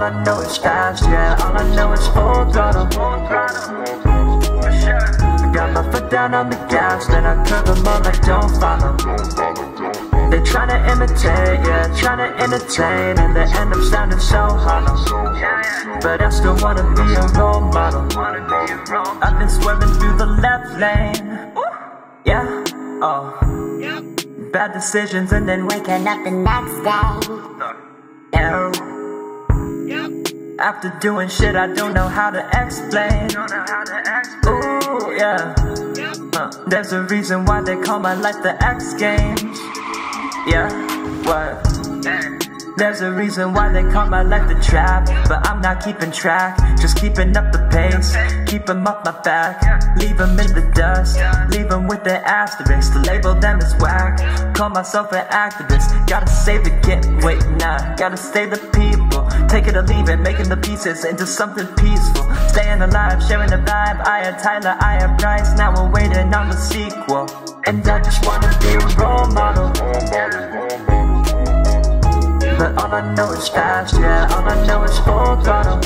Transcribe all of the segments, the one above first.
I know is fast, yeah, all I know is full throttle. Got my foot down on the gas, then I curve them all like don't follow. They tryna imitate, yeah, tryna entertain, in the end I'm sounding so hollow. But I still wanna be a role model. I've been swerving through the left lane, yeah, oh. Bad decisions and then waking up the next day. Ew. After doing shit I don't know how to explain. Ooh, yeah. There's a reason why they call my life the X Games. Yeah, what? There's a reason why they call my life the trap. But I'm not keeping track, just keeping up the pace. Keep them up my back, leave them in the dust. Leave them with their asterisks, to label them as whack. Call myself an activist, gotta save the kid. Wait, nah, gotta save the people. Take it or leave it, making the pieces into something peaceful. Staying alive, sharing the vibe. I had Tyler, I had Bryce, now we're waiting on the sequel. And I just wanna be a role model. But all I know is fast, yeah, all I know is full throttle.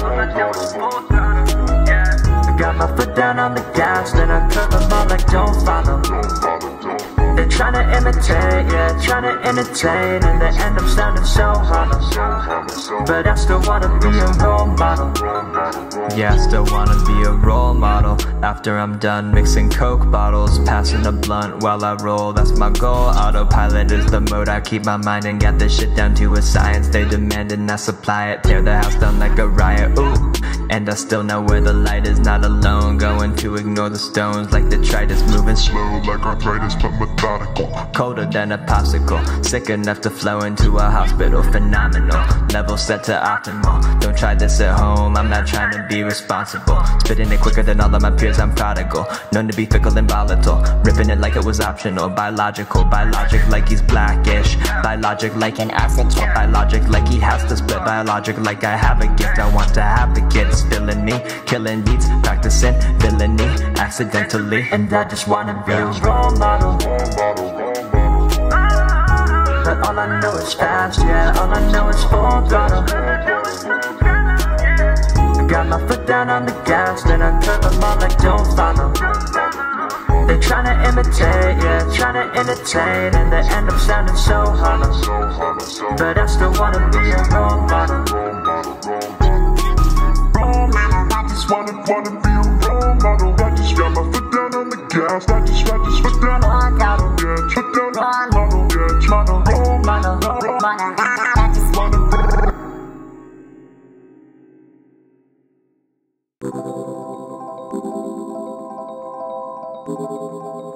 I got my foot down on the gas, then I curve them all like don't follow. They're tryna imitate, yeah, tryna entertain, in the end I'm sounding so hollow. But I still wanna be a role model. Yeah, I still wanna be a role model. After I'm done mixing Coke bottles, passing a blunt while I roll, that's my goal. Autopilot is the mode I keep my mind and got this shit down to a science. They demand and I supply it, tear the house down like a riot, ooh. And I still know where the light is, not alone. Going to ignore the stones like detritus, moving slow like arthritis but methodical. Colder than a popsicle, sick enough to flow into a hospital. Phenomenal, level set to optimal. Don't try this at home, I'm not trying to be responsible. Spitting it quicker than all of my peers, I'm prodigal. Known to be fickle and volatile, ripping it like it was optional. Biological, biologic like he's blackish. Biologic like an acid trip. Biologic like he has to split. Biologic like I have a gift, I want to have the kid. Spilling me, killing beats, practicing villainy accidentally. And I just wanna be a role model. But all I know is fast, yeah, all I know is full throttle. I got my foot down on the gas, then I curve them all like don't follow. They tryna imitate, yeah, tryna entertain, in the end I'm sounding so hollow. But I still wanna be a role model. Wanna be a role model. I just got my foot down on the gas. I just foot down on the throttle. Yeah, foot down on the throttle. Yeah, model, role model, I just wanna be.